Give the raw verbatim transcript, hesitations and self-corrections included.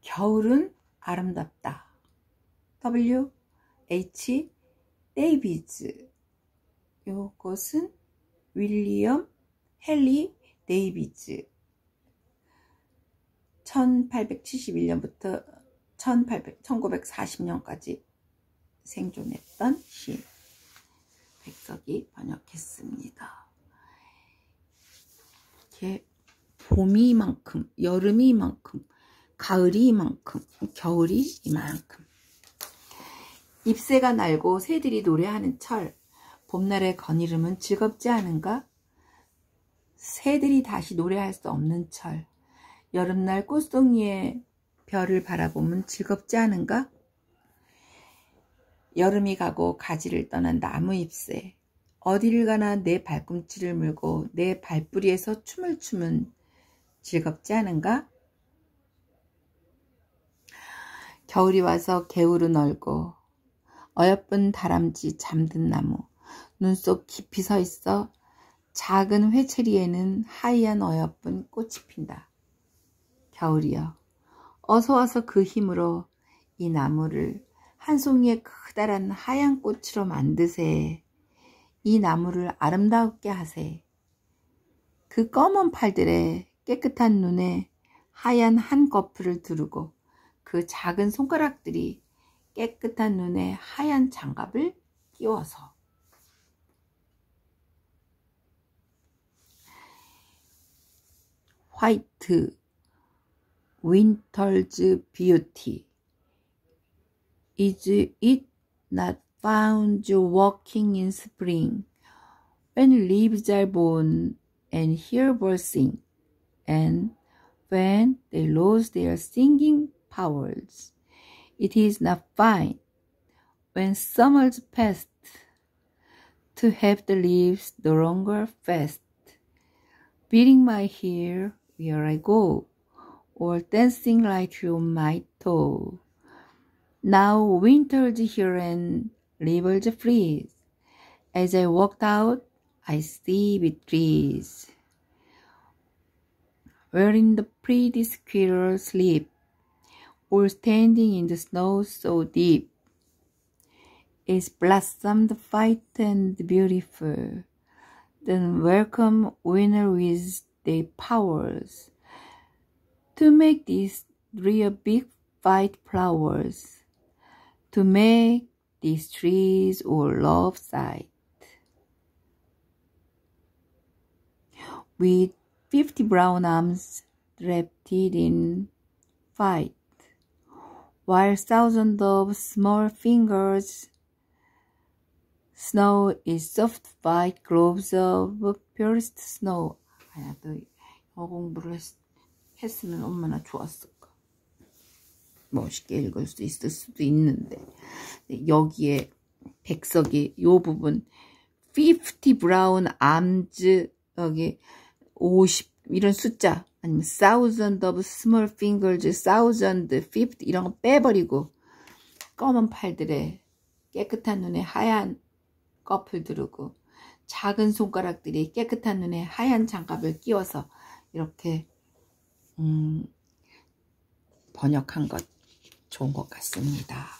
겨울은 아름답다. W H 데이비즈. 요것은 윌리엄 헨리 데이비즈. 천팔백칠십일 년부터 천구백사십 년까지 생존했던 시인. 백석이 번역했습니다. 이게 봄이만큼, 여름이만큼, 가을이만큼, 겨울이 이만큼. 잎새가 날고 새들이 노래하는 철. 봄날의 거니름은 즐겁지 않은가? 새들이 다시 노래할 수 없는 철. 여름날 꽃송이의 별을 바라보면 즐겁지 않은가? 여름이 가고 가지를 떠난 나무 잎새. 어디를 가나 내 발꿈치를 물고 내 발뿌리에서 춤을 추면 즐겁지 않은가? 겨울이 와서 개울은 얼고 어여쁜 다람쥐 잠든 나무. 눈 속 깊이 서 있어 작은 회체리에는 하얀 어여쁜 꽃이 핀다. 겨울이여, 어서 와서 그 힘으로 이 나무를 한 송이의 크다란 하얀 꽃으로 만드세. 이 나무를 아름답게 하세. 그 검은 팔들에 깨끗한 눈에 하얀 한 거풀을 두르고 그 작은 손가락들이 깨끗한 눈에 하얀 장갑을 끼워서. 화이트 Winter's beauty. Is it not found walking in spring, when leaves are born and hear birds sing, and when they lose their singing powers? It is not fine, when summer's past, to have the leaves no longer fast, beating my hair where I go, or dancing like on my toe. Now winter's here and rivers freeze. As I walked out, I see with trees, wherein the pretty squirrels sleep, all standing in the snow so deep. It's blossomed white and beautiful, then welcome winter with their powers, to make these real big white flowers, to make these trees all lopsided. With fifty brown arms wrapped in white, while thousands of small fingers snow is soft white globes of purest snow. 아야, 너 영어 공부를 했, 했으면 얼마나 좋았을까. 멋있게 읽을 수 있을 수도 있는데, 여기에 백석이 요 부분 fifty brown arms, 여기 오십 이런 숫자, 아니면 thousand of small fingers, thousand, fifty 이런 거 빼버리고 검은 팔들에 깨끗한 눈에 하얀 꺼풀 두르고 작은 손가락들이 깨끗한 눈에 하얀 장갑을 끼워서 이렇게 음, 번역한 것 좋은 것 같습니다.